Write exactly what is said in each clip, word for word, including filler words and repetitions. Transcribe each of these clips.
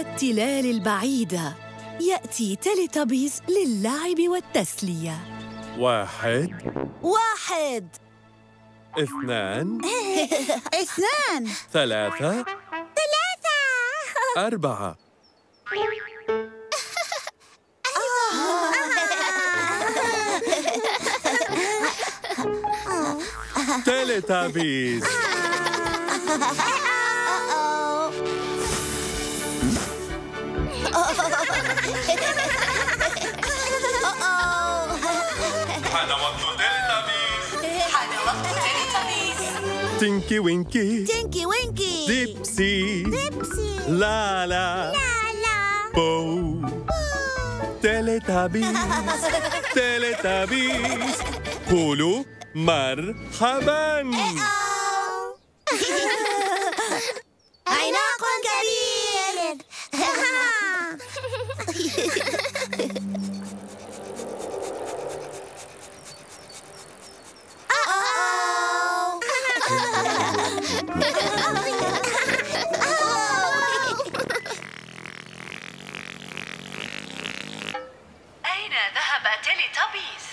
التلال البعيدة يأتي تيليتوبيز للعب والتسلية. واحد واحد اثنان اثنان ثلاثة ثلاثة أربعة تيليتوبيز. حان وقت تيليتوبيز. حان وقت تيليتوبيز. تينكي وينكي تينكي وينكي ديبسي ديبسي لا لا لا لا بو تيليتوبيز. تيليتوبيز قولوا مرحبا. عناق كبير. أين ذهب تيليتوبيز؟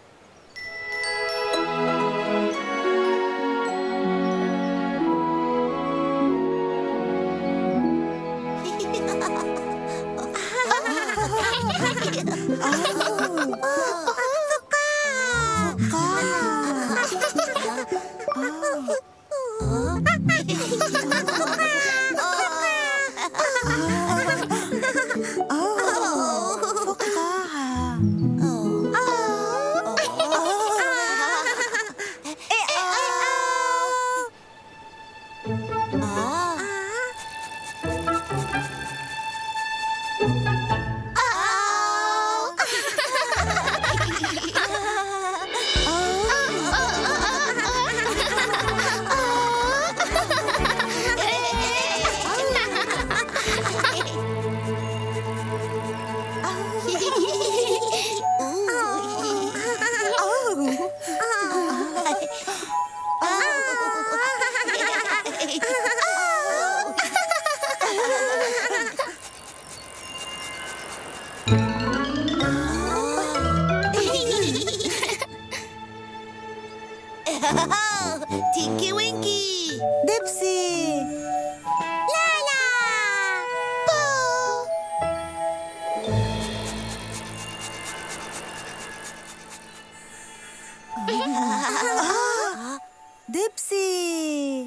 تينكي وينكي ديبسي لا لا بو. ديبسي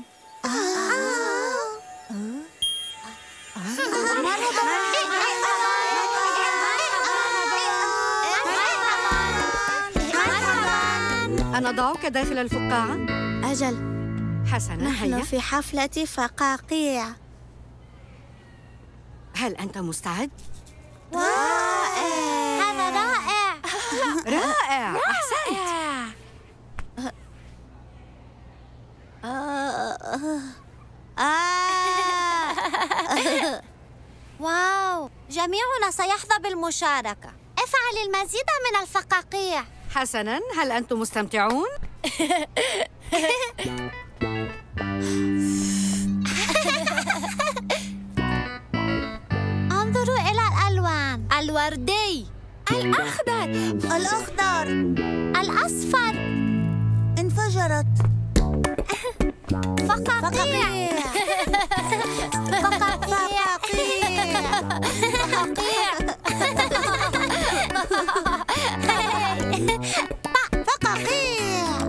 أنا ضعك داخل الفقاعة؟ أجل، حسنا، نحن هيا. في حفلة فقاقيع. هل أنت مستعد؟ رائع، هذا رائع. رائع، أحسنت. واو، جميعنا سيحظى بالمشاركة. افعل المزيد من الفقاقيع. حسنا، هل أنتم مستمتعون؟ انظروا إلى الألوان: الوردي، الأخضر، الأخضر، الأصفر. انفجرت. فقاقيع. فقاقيع. فقاقيع. فقاقيع.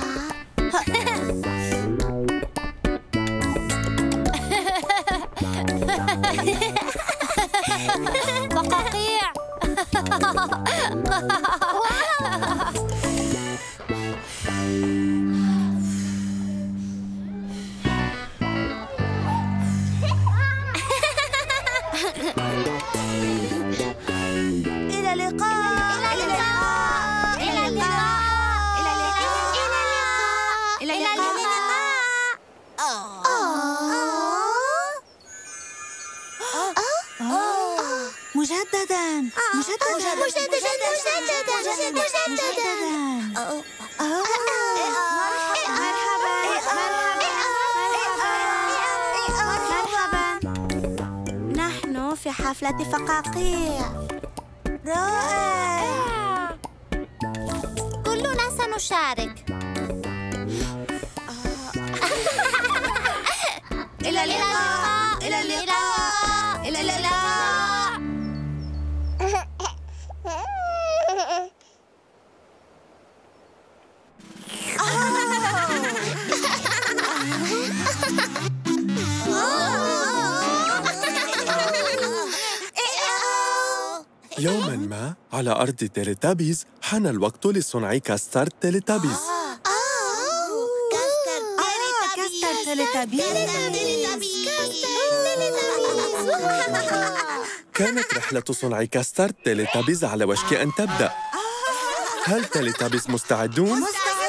فقاقيع. إلى اللقاء. إلى اللقاء. إلى اللقاء. إلى اللقاء. إلى اللقاء. مجددا. مجددا. مجددا. مجددا. مجددا. مرحبا. نحن في حفلة فقاقيع. رائع. كلنا سنشارك. إلى اللقاء. إلى اللقاء. إلى اللقاء. يوماً ما على أرض تيليتابيز حان الوقت لصنع كاستر تيليتابيز. كاستر تيليتابيز. كانت رحلة صنع كاستر تيليتابيز على وشك أن تبدأ. هل تيليتابيز مستعدون؟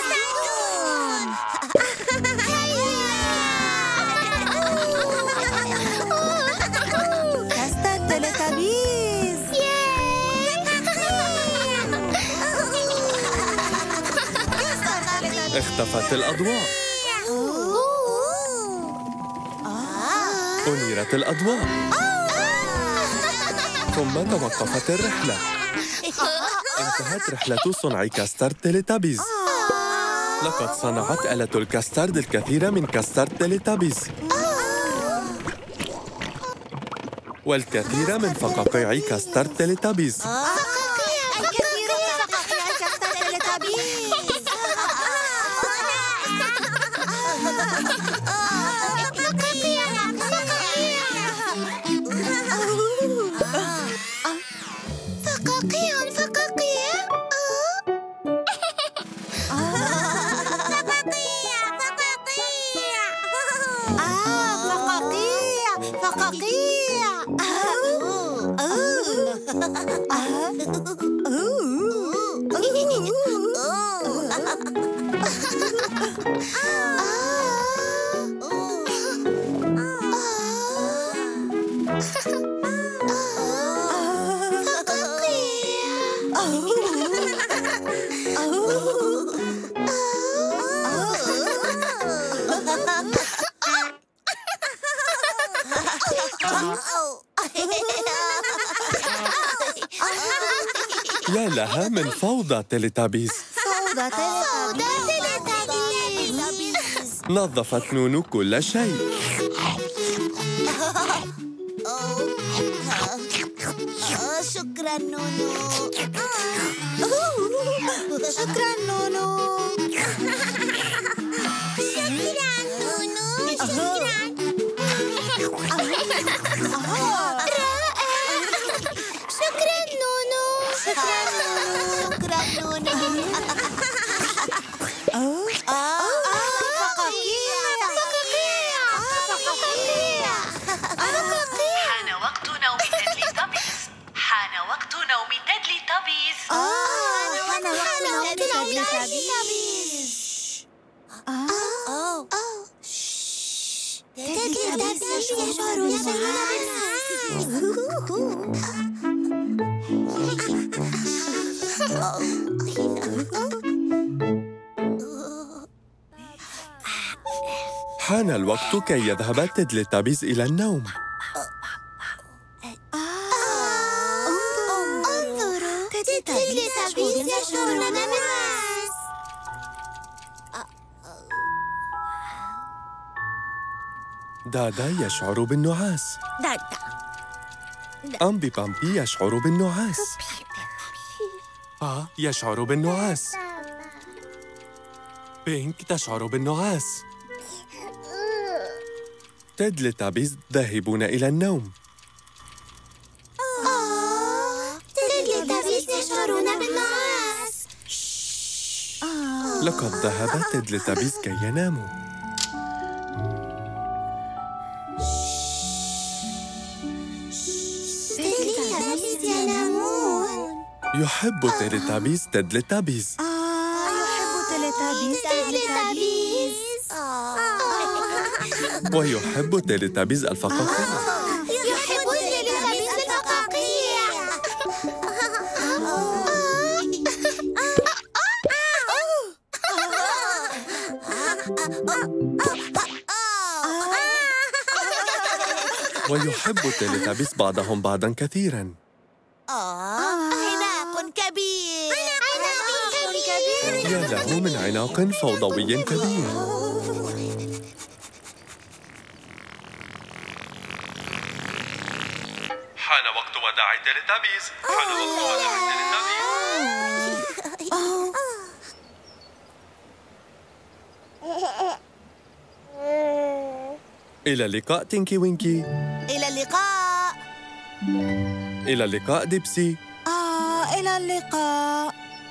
كاستر تيليتابيز. اختفت الأضواء. أنيرت الأضواء. ثم توقفت الرحلة. انتهت رحلة صنع كاستر تيليتابيز. لقد صنعت آلة الكاسترد الكثير من كاستر تيليتابيز والكثير من فقاقيع كاستر تيليتابيز. الكثير من فقاقيع كاستر تيليتابيز. فقاقيع فقاقيع. فقاقيع فقاقيع. آه فقاقيع فقاقيع. يا لها من فوضى تيليتابيز. فوضى تيليتابيز. نظفت نونو كل شيء. شكراً نونو. شكراً نونو. شكراً نونو. شكراً. شكراً نونو. شكراً نونو. فقاقيع فقاقيع فقاقيع. حان وقت نوم تيدليتابيز. حان وقت نوم تيدليتابيز. حان وقت نوم تيدليتابيز. تيدليتابيز يشعرون بالنعاس. حان الوقت كي يذهب تيدليتابيز إلى النوم. انظروا تيدليتابيز يشعرون بالنعاس. دادا يشعر بالنعاس. دادا. أمبي بامبي يشعر بالنعاس. آه يشعر بالنعاس. بينك تشعر بالنعاس. تيدليتابيز ذاهبون إلى النوم. تيدليتابيز يشعرون بالنعاس. لقد ذهب تيدليتابيز كي يناموا. تيدليتابيز ينامون. يحب تيليتابيز تيدليتابيز. يحب تيدليتابيز تيدليتابيز. ويحب تيليتابيز الفقاقيع. يحب تيدليتابيز الفقاقيع. ويحب التليتابيس بعضهم بعضا كثيرا. آه عناق كبير. عناق كبير. يا له من عناق فوضوي كبير. حان وقت وداع التليتابيس. حان وقت وداع التليتابيس. إلى اللقاء تينكي وينكي. إلى اللقاء. إلى اللقاء ديبسي. آه إلى اللقاء.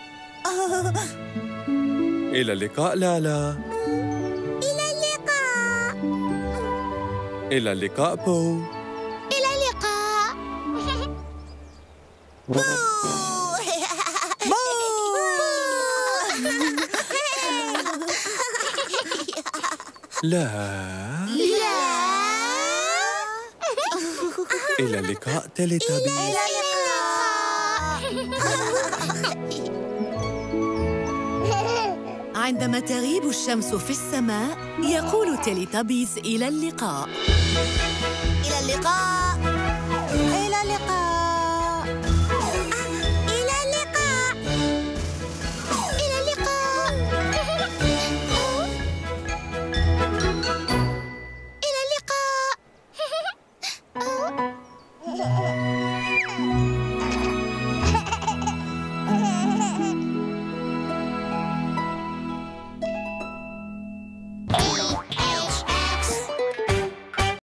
إلى اللقاء لالا. إلى اللقاء. إلى اللقاء بو. إلى اللقاء. بو. لا. لا. إلى اللقاء تليتابيس. إلى عندما تغيب الشمس في السماء يقول تيليتابيز إلى اللقاء. إلى اللقاء. إلى اللقاء.